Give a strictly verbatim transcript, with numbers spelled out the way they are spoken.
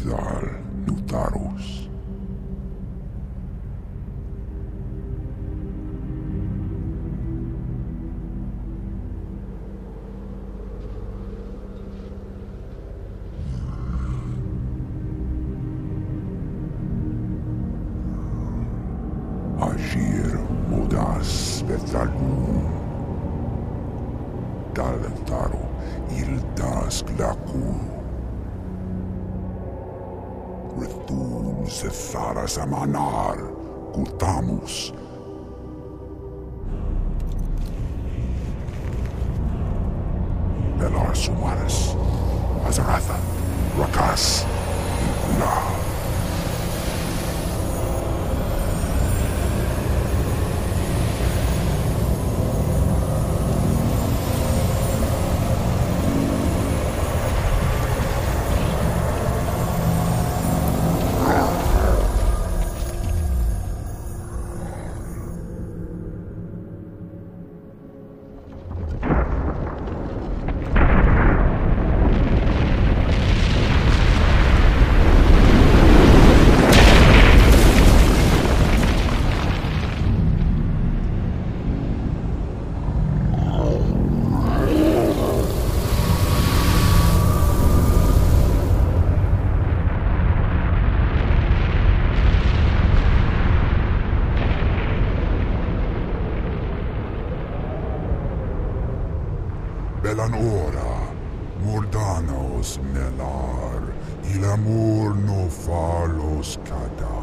Ithal Nutarus. Agir Modas Betalum Dalentaro Ildas Glaku Retum Setharas Amanar Kutamus Belar Sumaris Azaratha Rakas Ilkula. Belan ora, Mordanos melar, il amor no falos cada.